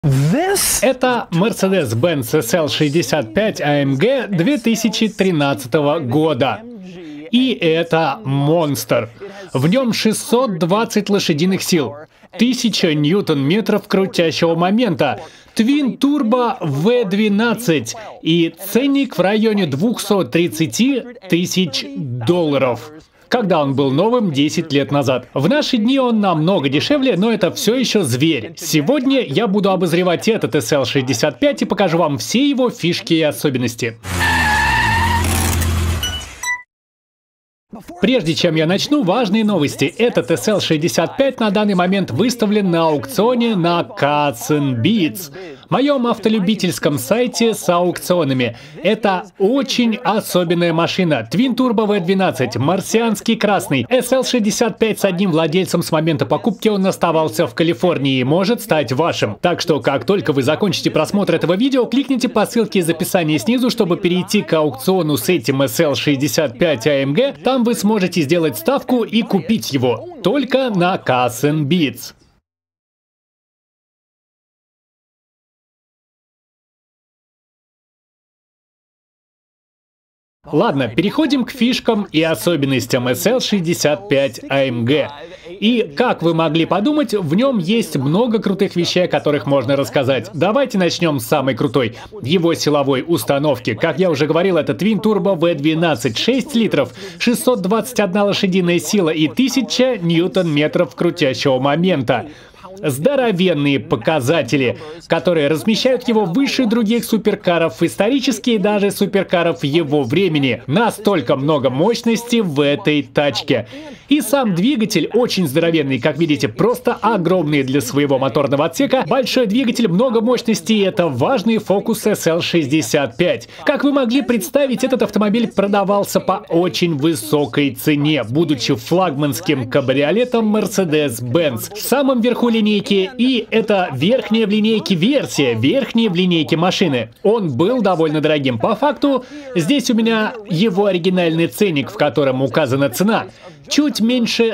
Это Mercedes-Benz SL65 AMG 2013 года. И это монстр. В нем 620 лошадиных сил, 1000 ньютон-метров крутящего момента, Twin-турбо V12 и ценник в районе 230 тысяч долларов. Когда он был новым 10 лет назад. В наши дни он намного дешевле, но это все еще зверь. Сегодня я буду обозревать этот SL65 и покажу вам все его фишки и особенности. Прежде чем я начну, важные новости. Этот SL65 на данный момент выставлен на аукционе на Cats and Beats, моем автолюбительском сайте с аукционами. Это очень особенная машина. Twin-турбо V12, марсианский красный. SL65 с одним владельцем с момента покупки, он оставался в Калифорнии и может стать вашим. Так что, как только вы закончите просмотр этого видео, кликните по ссылке из описания снизу, чтобы перейти к аукциону с этим SL65 AMG. Там вы сможете сделать ставку и купить его. Только на Cats and Beats. Ладно, переходим к фишкам и особенностям SL65 AMG. И, как вы могли подумать, в нем есть много крутых вещей, о которых можно рассказать. Давайте начнем с самой крутой. Его силовой установки. Как я уже говорил, это Twin-турбо V12, 6 литров, 621 лошадиная сила и 1000 ньютон-метров крутящего момента. Здоровенные показатели, которые размещают его выше других суперкаров исторически и даже суперкаров его времени. Настолько много мощности в этой тачке. И сам двигатель очень здоровенный, как видите, просто огромный для своего моторного отсека. Большой двигатель, много мощности, и это важный фокус SL65. Как вы могли представить, этот автомобиль продавался по очень высокой цене, будучи флагманским кабриолетом Mercedes-Benz. В самом верху линейки, и это верхняя в линейке версия, верхняя в линейке машины. Он был довольно дорогим. По факту, здесь у меня его оригинальный ценник, в котором указана цена. Чуть меньше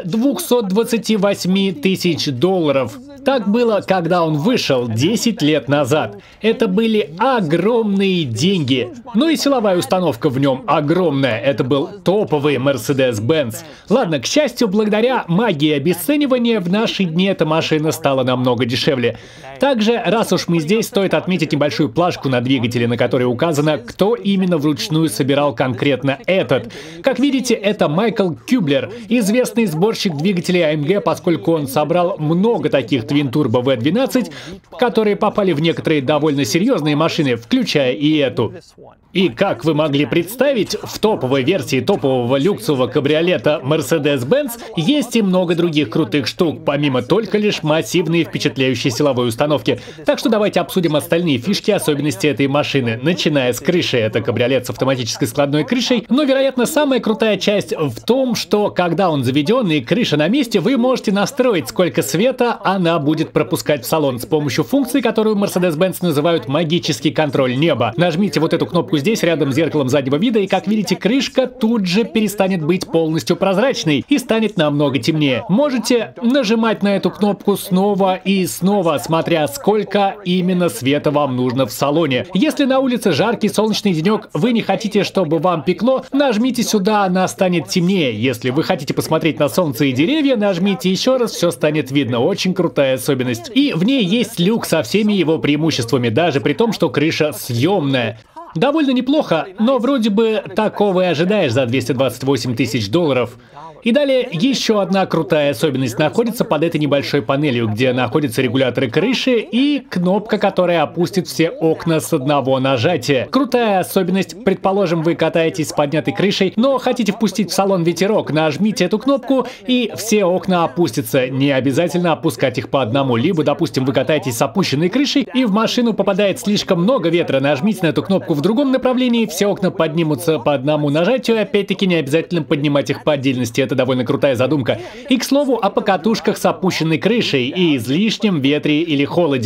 228 тысяч долларов. Так было, когда он вышел 10 лет назад. Это были огромные деньги. Ну и силовая установка в нем огромная. Это был топовый Mercedes-Benz. Ладно, к счастью, благодаря магии обесценивания в наши дни эта машина стала намного дешевле. Также, раз уж мы здесь, стоит отметить небольшую плашку на двигателе, на которой указано, кто именно вручную собирал конкретно этот. Как видите, это Майкл Кюблер, известный сборщик двигателей AMG, поскольку он собрал много таких Twin-турбо V12, которые попали в некоторые довольно серьезные машины, включая и эту. И как вы могли представить, в топовой версии топового люксового кабриолета Mercedes-Benz есть и много других крутых штук, помимо только лишь массивной и впечатляющей силовой установки. Так что давайте обсудим остальные фишки и особенности этой машины. Начиная с крыши, это кабриолет с автоматической складной крышей, но, вероятно, самая крутая часть в том, что когда он заведен и крыша на месте, вы можете настроить, сколько света она будет пропускать в салон с помощью функции, которую Mercedes-Benz называют магический контроль неба. Нажмите вот эту кнопку здесь, рядом с зеркалом заднего вида, и, как видите, крышка тут же перестанет быть полностью прозрачной и станет намного темнее. Можете нажимать на эту кнопку снова и снова, смотря сколько именно света вам нужно в салоне. Если на улице жаркий солнечный денек, вы не хотите, чтобы вам пекло, нажмите сюда, она станет темнее. Если вы хотите посмотреть на солнце и деревья, нажмите еще раз, все станет видно. Очень крутая особенность. И в ней есть люк со всеми его преимуществами, даже при том, что крыша съемная. Довольно неплохо, но вроде бы такого и ожидаешь за 228 тысяч долларов. И далее еще одна крутая особенность находится под этой небольшой панелью, где находятся регуляторы крыши и кнопка, которая опустит все окна с одного нажатия. Крутая особенность. Предположим, вы катаетесь с поднятой крышей, но хотите впустить в салон ветерок. Нажмите эту кнопку, и все окна опустятся. Не обязательно опускать их по одному. Либо, допустим, вы катаетесь с опущенной крышей, и в машину попадает слишком много ветра. Нажмите на эту кнопку в другом направлении, все окна поднимутся по одному нажатию. Опять-таки, не обязательно поднимать их по отдельности. Это довольно крутая задумка. И, к слову, о покатушках с опущенной крышей и излишнем ветре или холоде.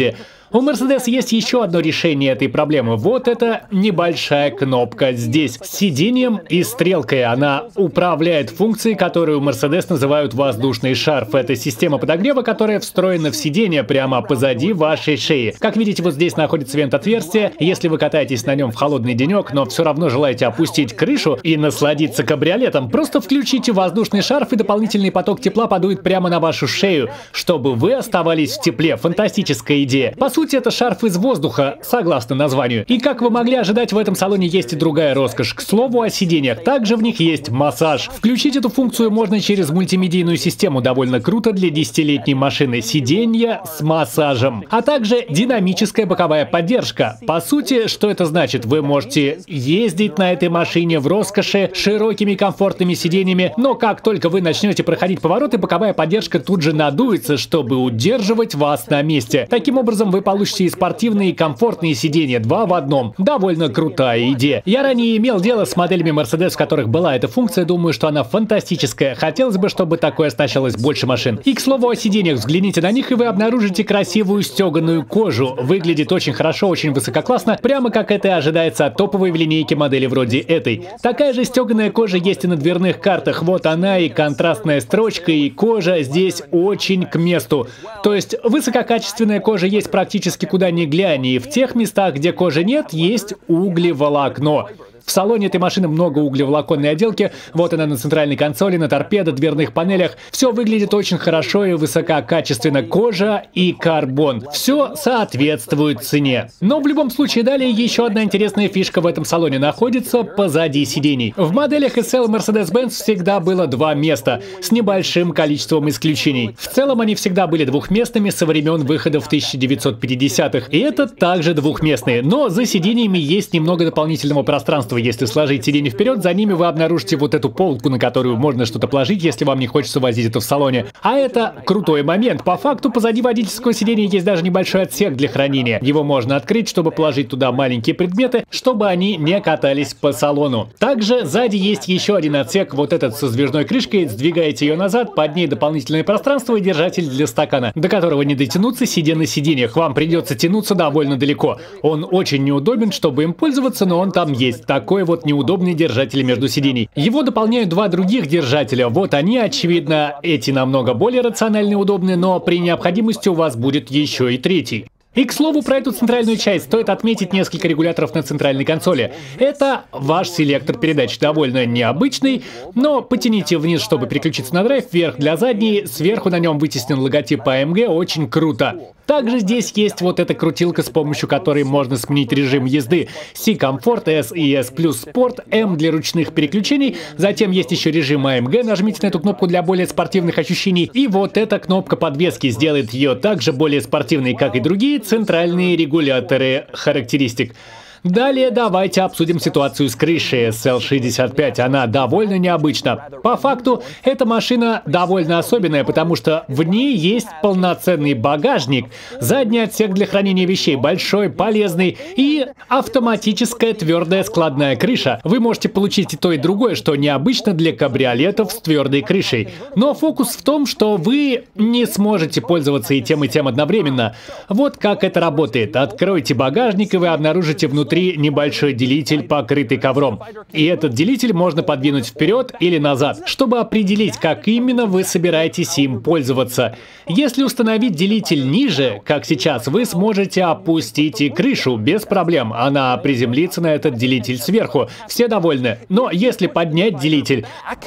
У Mercedes есть еще одно решение этой проблемы. Вот это небольшая кнопка здесь с сиденьем и стрелкой. Она управляет функцией, которую у Mercedes называют воздушный шарф. Это система подогрева, которая встроена в сиденье прямо позади вашей шеи. Как видите, вот здесь находится вент-отверстие. Если вы катаетесь на нем в холодный денек, но все равно желаете опустить крышу и насладиться кабриолетом, просто включите воздушный шарф, и дополнительный поток тепла подует прямо на вашу шею, чтобы вы оставались в тепле. Фантастическая идея. По сути, это шарф из воздуха, согласно названию. И как вы могли ожидать, в этом салоне есть и другая роскошь. К слову о сиденьях, также в них есть массаж. Включить эту функцию можно через мультимедийную систему, довольно круто для 10-летней машины. Сиденья с массажем. А также динамическая боковая поддержка. По сути, что это значит? Вы можете ездить на этой машине в роскоши, широкими комфортными сиденьями, но как только вы начнете проходить повороты, боковая поддержка тут же надуется, чтобы удерживать вас на месте. Таким образом, вы получите и спортивные, и комфортные сиденья, два в одном. Довольно крутая идея. Я ранее имел дело с моделями Mercedes, в которых была эта функция, думаю, что она фантастическая. Хотелось бы, чтобы такое оснащалось больше машин. И, к слову о сиденьях, взгляните на них, и вы обнаружите красивую стеганую кожу. Выглядит очень хорошо, очень высококлассно, прямо как это и ожидается от топовой в линейке модели вроде этой. Такая же стеганая кожа есть и на дверных картах. Вот она, и контрастная строчка, и кожа здесь очень к месту. То есть высококачественная кожа есть практически куда ни глянь, и в тех местах, где кожи нет, есть углеволокно. В салоне этой машины много углеволоконной отделки. Вот она на центральной консоли, на торпедо, дверных панелях. Все выглядит очень хорошо и высококачественно. Кожа и карбон. Все соответствует цене. Но в любом случае, далее еще одна интересная фишка в этом салоне находится позади сидений. В моделях SL Mercedes-Benz всегда было два места, с небольшим количеством исключений. В целом они всегда были двухместными со времен выхода в 1950-х. И это также двухместные. Но за сидениями есть немного дополнительного пространства. Если сложить сиденье вперед, за ними вы обнаружите вот эту полку, на которую можно что-то положить, если вам не хочется возить это в салоне. А это крутой момент. По факту, позади водительского сиденья есть даже небольшой отсек для хранения. Его можно открыть, чтобы положить туда маленькие предметы, чтобы они не катались по салону. Также сзади есть еще один отсек, вот этот со сдвижной крышкой. Сдвигаете ее назад, под ней дополнительное пространство и держатель для стакана, до которого не дотянуться, сидя на сиденьях. Вам придется тянуться довольно далеко. Он очень неудобен, чтобы им пользоваться, но он там есть. Такой вот неудобный держатель между сидений. Его дополняют два других держателя. Вот они, очевидно, эти намного более рациональные и удобные, но при необходимости у вас будет еще и третий. И, к слову, про эту центральную часть стоит отметить несколько регуляторов на центральной консоли. Это ваш селектор передач, довольно необычный, но потяните вниз, чтобы переключиться на драйв, вверх для задней, сверху на нем вытеснен логотип AMG, очень круто. Также здесь есть вот эта крутилка, с помощью которой можно сменить режим езды. C-Comfort, S и S Plus Sport, M для ручных переключений. Затем есть еще режим AMG, нажмите на эту кнопку для более спортивных ощущений. И вот эта кнопка подвески сделает ее также более спортивной, как и другие центральные регуляторы характеристик. Далее давайте обсудим ситуацию с крышей SL65. Она довольно необычна. По факту, эта машина довольно особенная, потому что в ней есть полноценный багажник, задний отсек для хранения вещей, большой, полезный, и автоматическая твердая складная крыша. Вы можете получить и то, и другое, что необычно для кабриолетов с твердой крышей. Но фокус в том, что вы не сможете пользоваться и тем одновременно. Вот как это работает. Откройте багажник, и вы обнаружите внутри небольшой делитель, покрытый ковром. И этот делитель можно подвинуть вперед или назад, чтобы определить, как именно вы собираетесь им пользоваться. Если установить делитель ниже, как сейчас, вы сможете опустить и крышу без проблем. Она приземлится на этот делитель сверху. Все довольны. Но если поднять делитель,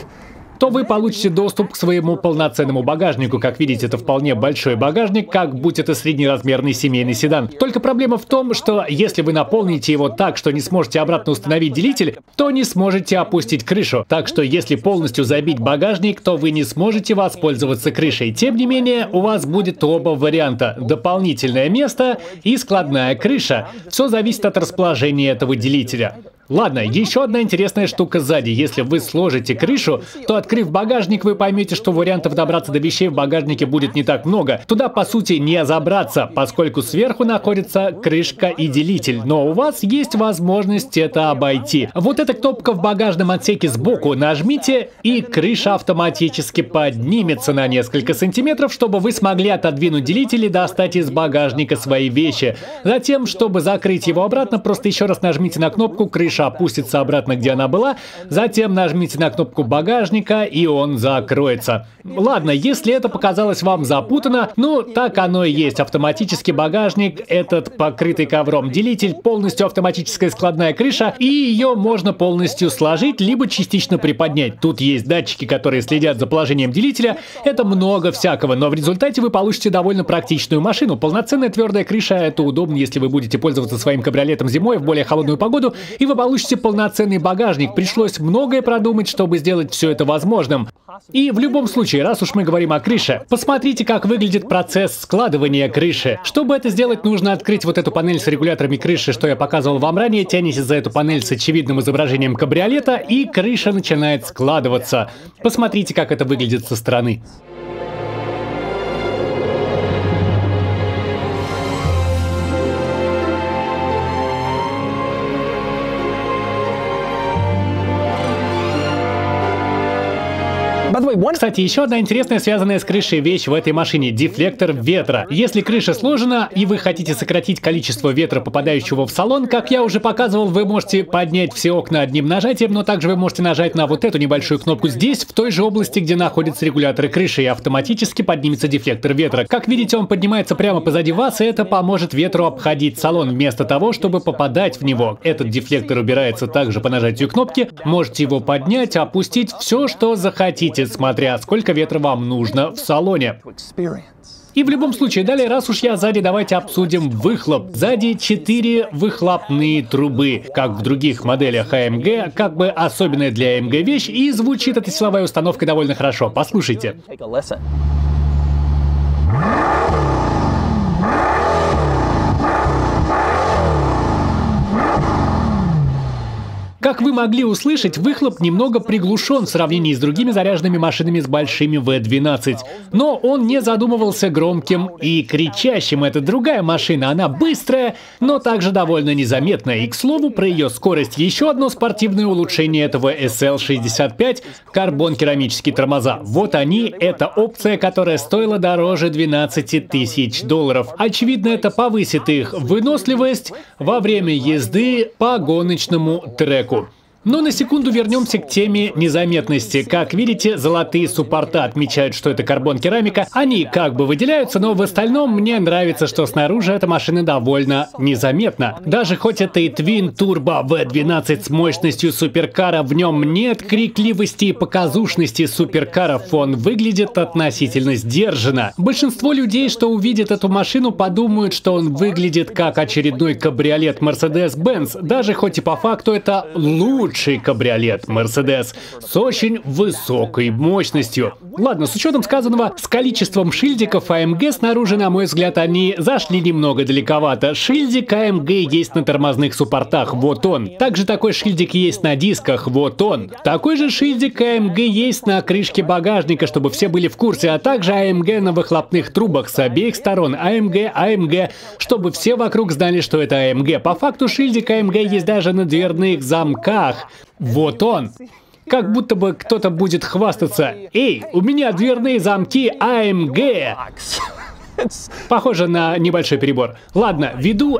то вы получите доступ к своему полноценному багажнику. Как видите, это вполне большой багажник, как будь это среднеразмерный семейный седан. Только проблема в том, что если вы наполните его так, что не сможете обратно установить делитель, то не сможете опустить крышу. Так что если полностью забить багажник, то вы не сможете воспользоваться крышей. Тем не менее, у вас будет оба варианта. Дополнительное место и складная крыша. Все зависит от расположения этого делителя. Ладно, еще одна интересная штука сзади. Если вы сложите крышу, то, открыв багажник, вы поймете, что вариантов добраться до вещей в багажнике будет не так много. Туда, по сути, не забраться, поскольку сверху находится крышка и делитель. Но у вас есть возможность это обойти. Вот эта кнопка в багажном отсеке сбоку. Нажмите, и крыша автоматически поднимется на несколько сантиметров, чтобы вы смогли отодвинуть делитель и достать из багажника свои вещи. Затем, чтобы закрыть его обратно, просто еще раз нажмите на кнопку, крыша опустится обратно, где она была. Затем нажмите на кнопку багажника, и он закроется. Ладно, если это показалось вам запутанно, ну, так оно и есть. Автоматический багажник, этот покрытый ковром делитель, полностью автоматическая складная крыша, и ее можно полностью сложить, либо частично приподнять. Тут есть датчики, которые следят за положением делителя. Это много всякого, но в результате вы получите довольно практичную машину. Полноценная твердая крыша — это удобно, если вы будете пользоваться своим кабриолетом зимой в более холодную погоду, и вы получите полноценный багажник. Пришлось многое продумать, чтобы сделать все это возможным. И в любом случае, раз уж мы говорим о крыше, посмотрите, как выглядит процесс складывания крыши. Чтобы это сделать, нужно открыть вот эту панель с регуляторами крыши, что я показывал вам ранее. Тянете за эту панель с очевидным изображением кабриолета, и крыша начинает складываться. Посмотрите, как это выглядит со стороны. Кстати, еще одна интересная, связанная с крышей вещь в этой машине — дефлектор ветра. Если крыша сложена, и вы хотите сократить количество ветра, попадающего в салон, как я уже показывал, вы можете поднять все окна одним нажатием, но также вы можете нажать на вот эту небольшую кнопку здесь, в той же области, где находятся регуляторы крыши, и автоматически поднимется дефлектор ветра. Как видите, он поднимается прямо позади вас, и это поможет ветру обходить салон, вместо того, чтобы попадать в него. Этот дефлектор убирается также по нажатию кнопки. Можете его поднять, опустить, все, что захотите, смотря сколько ветра вам нужно в салоне. И в любом случае, далее, раз уж я сзади, давайте обсудим выхлоп. Сзади 4 выхлопные трубы, как в других моделях AMG, как бы особенная для AMG вещь, и звучит эта силовая установка довольно хорошо. Послушайте. Как вы могли услышать, выхлоп немного приглушен в сравнении с другими заряженными машинами с большими V12. Но он не задумывался громким и кричащим. Это другая машина, она быстрая, но также довольно незаметная. И, к слову, про ее скорость. Еще одно спортивное улучшение этого SL65 — карбон-керамические тормоза. Вот они, это опция, которая стоила дороже $12 тысяч. Очевидно, это повысит их выносливость во время езды по гоночному треку. Но на секунду вернемся к теме незаметности. Как видите, золотые суппорта отмечают, что это карбон-керамика. Они как бы выделяются, но в остальном мне нравится, что снаружи эта машина довольно незаметна. Даже хоть это и Twin Turbo V12 с мощностью суперкара, в нем нет крикливости и показушности суперкаров. Он выглядит относительно сдержанно. Большинство людей, что увидят эту машину, подумают, что он выглядит как очередной кабриолет Mercedes-Benz. Даже хоть и по факту это лучший кабриолет Mercedes с очень высокой мощностью. Ладно, с учетом сказанного, с количеством шильдиков AMG снаружи, на мой взгляд, они зашли немного далековато. Шильдик AMG есть на тормозных суппортах, вот он. Также такой шильдик есть на дисках, вот он. Такой же шильдик AMG есть на крышке багажника, чтобы все были в курсе, а также AMG на выхлопных трубах с обеих сторон. AMG, чтобы все вокруг знали, что это AMG. По факту шильдик AMG есть даже на дверных замках. Вот он. Как будто бы кто-то будет хвастаться: «Эй, у меня дверные замки AMG». Похоже на небольшой перебор. Ладно, веду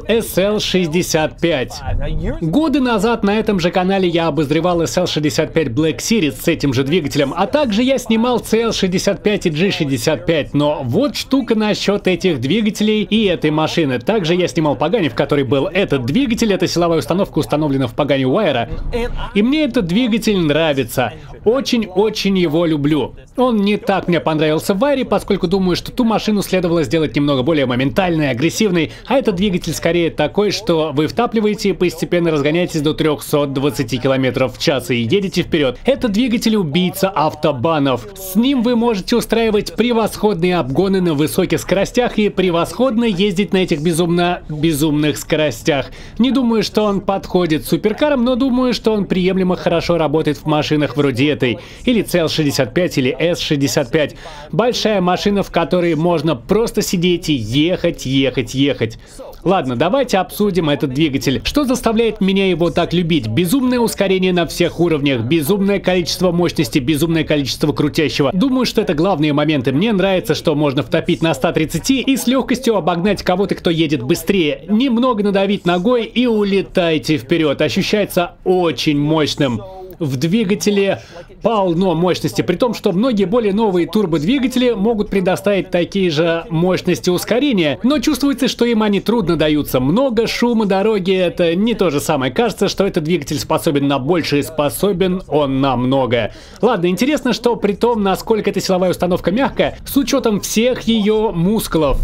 SL65. Годы назад на этом же канале я обозревал SL65 Black Series с этим же двигателем, а также я снимал CL65 и G65. Но вот штука насчет этих двигателей и этой машины. Также я снимал Pagani, в которой был этот двигатель. Эта силовая установка установлена в Pagani Huayra. И мне этот двигатель нравится. Очень-очень его люблю. Он не так мне понравился в Huayra, поскольку думаю, что ту машину следовало сделать сделать немного более моментальной, агрессивной, а этот двигатель скорее такой, что вы втапливаете и постепенно разгоняетесь до 320 км в час и едете вперед. Это двигатель убийца автобанов. С ним вы можете устраивать превосходные обгоны на высоких скоростях и превосходно ездить на этих безумных скоростях. Не думаю, что он подходит суперкарам, но думаю, что он приемлемо хорошо работает в машинах вроде этой, или CL65, или S65. Большая машина, в которой можно просто сидеть и ехать. Ладно, давайте обсудим этот двигатель. Что заставляет меня его так любить? Безумное ускорение на всех уровнях, безумное количество мощности, безумное количество крутящего. Думаю, что это главные моменты. Мне нравится, что можно втопить на 130 и с легкостью обогнать кого-то, кто едет быстрее. Немного надавить ногой и улетайте вперед. Ощущается очень мощным. В двигателе полно мощности, при том, что многие более новые турбодвигатели могут предоставить такие же мощности ускорения, но чувствуется, что им они трудно даются. Много шума дороги — это не то же самое. Кажется, что этот двигатель способен на большее, способен он на многое. Ладно, интересно, что при том, насколько эта силовая установка мягкая, с учетом всех ее мускулов.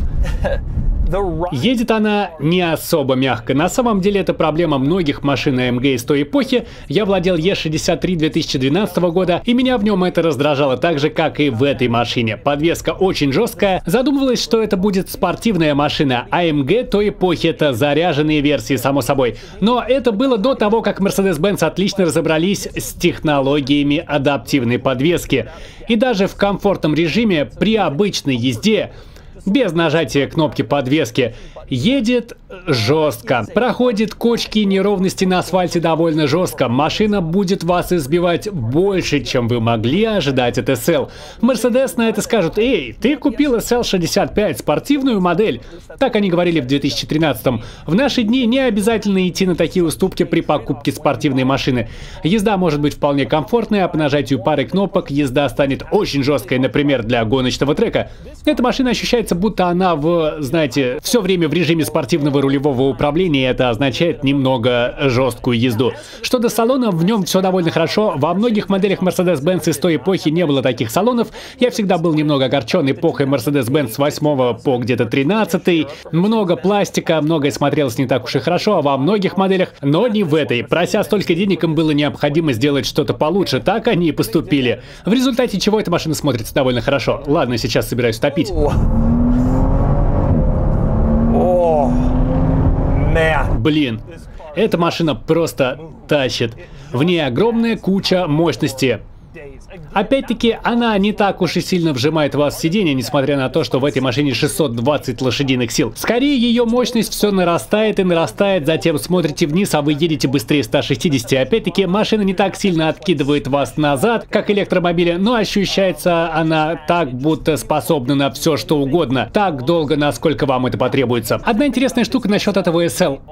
Едет она не особо мягко. На самом деле это проблема многих машин AMG из той эпохи. Я владел E63 2012 года, и меня в нем это раздражало так же, как и в этой машине. Подвеска очень жесткая. Задумывалось, что это будет спортивная машина. AMG той эпохи — это заряженные версии, само собой. Но это было до того, как Mercedes-Benz отлично разобрались с технологиями адаптивной подвески. И даже в комфортном режиме при обычной езде, без нажатия кнопки подвески, едет жестко. Проходит кочки и неровности на асфальте довольно жестко. Машина будет вас избивать больше, чем вы могли ожидать от SL. Mercedes на это скажут: «Эй, ты купил SL65, спортивную модель». Так они говорили в 2013-м. В наши дни не обязательно идти на такие уступки при покупке спортивной машины. Езда может быть вполне комфортной, а по нажатию пары кнопок езда станет очень жесткой, например, для гоночного трека. Эта машина ощущается, будто она знаете, все время в режиме спортивного рулевого управления. Это означает немного жесткую езду. Что до салона, в нем все довольно хорошо. Во многих моделях Mercedes-Benz из той эпохи не было таких салонов. Я всегда был немного огорчен эпохой Mercedes-Benz с 8 по где-то 13. Много пластика, многое смотрелось не так уж и хорошо, а во многих моделях, но не в этой. Прося столько денег, им было необходимо сделать что-то получше. Так они и поступили. В результате чего эта машина смотрится довольно хорошо. Ладно, сейчас собираюсь топить. Блин, эта машина просто тащит. В ней огромная куча мощности. Опять-таки, она не так уж и сильно вжимает вас в сиденье, несмотря на то, что в этой машине 620 лошадиных сил. Скорее, ее мощность все нарастает и нарастает, затем смотрите вниз, а вы едете быстрее 160. Опять-таки, машина не так сильно откидывает вас назад, как электромобили, но ощущается она так, будто способна на все, что угодно. Так долго, насколько вам это потребуется. Одна интересная штука насчет этого SL.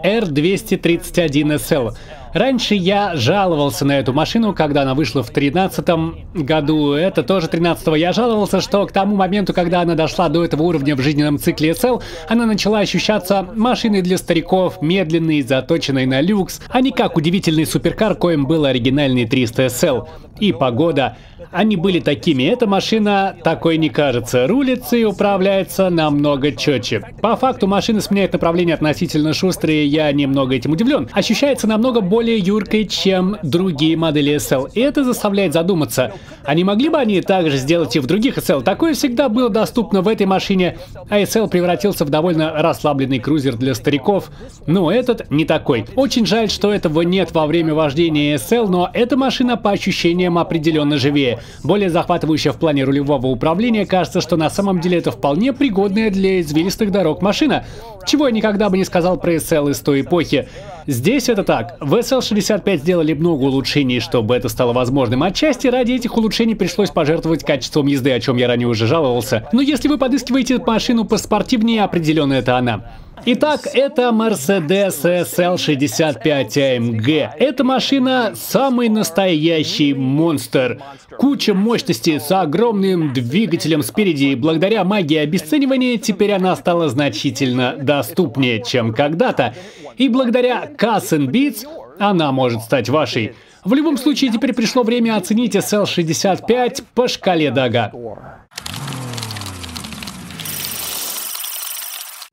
R231 SL. Раньше я жаловался на эту машину, когда она вышла в 2013 году. Это тоже 13-го. Я жаловался, что к тому моменту, когда она дошла до этого уровня в жизненном цикле SL, она начала ощущаться машиной для стариков, медленной, заточенной на люкс, а не как удивительный суперкар, коим был оригинальный 300 SL. И погода. Они были такими. Эта машина такой не кажется. Рулится и управляется намного четче. По факту машина сменяет направление относительно шустро, и я немного этим удивлен. Ощущается намного более юркой, чем другие модели SL. И это заставляет задуматься, а не могли бы они также сделать и в других SL? Такое всегда было доступно в этой машине, а SL превратился в довольно расслабленный крузер для стариков. Но этот не такой. Очень жаль, что этого нет во время вождения SL, но эта машина по ощущениям определенно живее. Более захватывающая в плане рулевого управления. Кажется, что на самом деле это вполне пригодная для извилистых дорог машина. Чего я никогда бы не сказал про SL из той эпохи. Здесь это так. В SL65 сделали много улучшений, чтобы это стало возможным. Отчасти ради этих улучшений пришлось пожертвовать качеством езды, о чем я ранее уже жаловался. Но если вы подыскиваете машину поспортивнее, определенно это она. Итак, это Mercedes SL65 AMG. Эта машина самый настоящий монстр. Куча мощности с огромным двигателем спереди, и благодаря магии обесценивания теперь она стала значительно доступнее, чем когда-то. И благодаря Cuss and Beats она может стать вашей. В любом случае, теперь пришло время оценить SL65 по шкале Дага.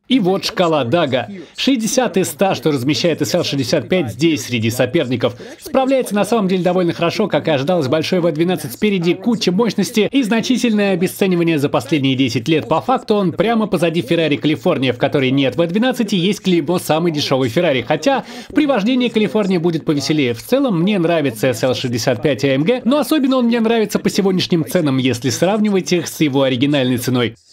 И вот шкала Дага. 60 из 100, что размещает SL65 здесь, среди соперников. Справляется на самом деле довольно хорошо, как и ожидалось, большой V12 спереди, куча мощности и значительное обесценивание за последние 10 лет. По факту он прямо позади Ferrari California, в которой нет V12 и есть клеймо самый дешевый Ferrari. Хотя при вождении Калифорния будет повеселее. В целом мне нравится SL65 AMG, но особенно он мне нравится по сегодняшним ценам, если сравнивать их с его оригинальной ценой.